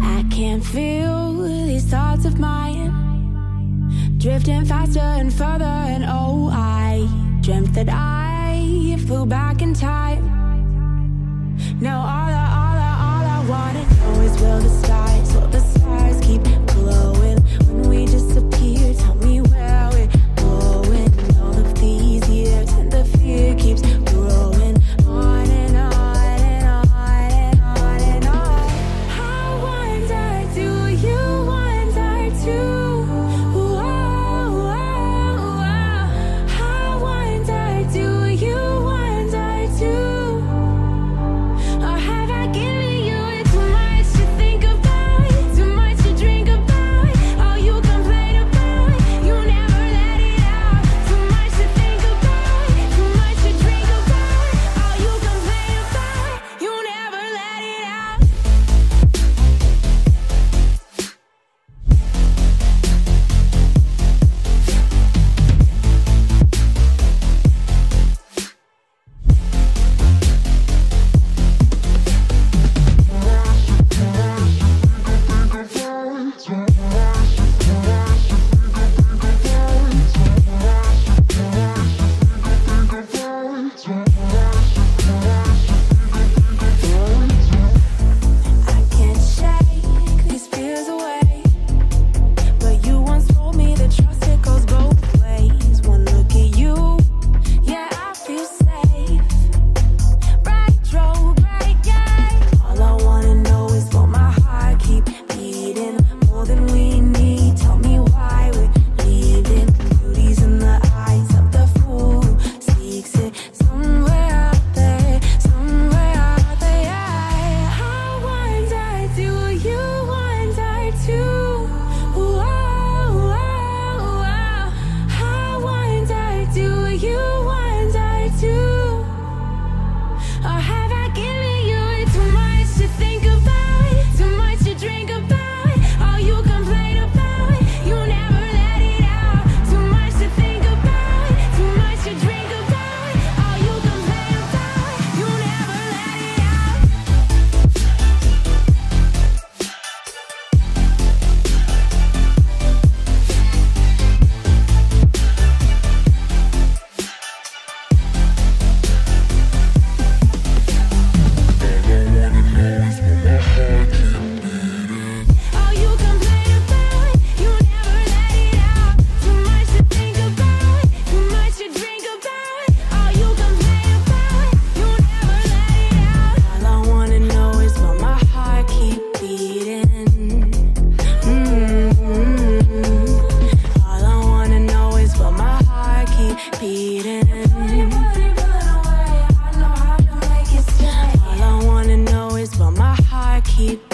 I can't feel these thoughts of mine drifting faster and further, and oh, I dreamt that I flew back in time. Now all I wanna know is, will the stars keep glowing when we disappear? Tell me where we're going. All of these years and the fear keeps growing on and on and on and on and on. I wonder, do you wonder too? I wonder, do you wonder too? Or have I given you too much to think about, too much to drink about? All you complain about, you never let it out. Too much to think about, too much to drink about. All you complain about, you never let it out. I can't shake these fears away, but you once told me that trust, it goes both ways. One look at you, yeah, I feel safe. Right road, right game. All I wanna know is, will my heart keep beating more than we need? Tell me why we're leaving. Beauty's in the eyes of the fool who seeks it somewhere out there, somewhere out there. I wonder, do you wonder too? I wonder, do you wonder too? Or have I given you too much to think about, too much to drink about? All you complain about, you never let it out. Too much to think about, too much to drink about. All you complain about, you never let it out. All you complain about, you never let it out. Too much to think about, too much to drink about. All you complain about, you never let it out. All I wanna know is, will my heart keep beating? All I wanna know is, will my heart keep beating? All I wanna know is, will my heart keep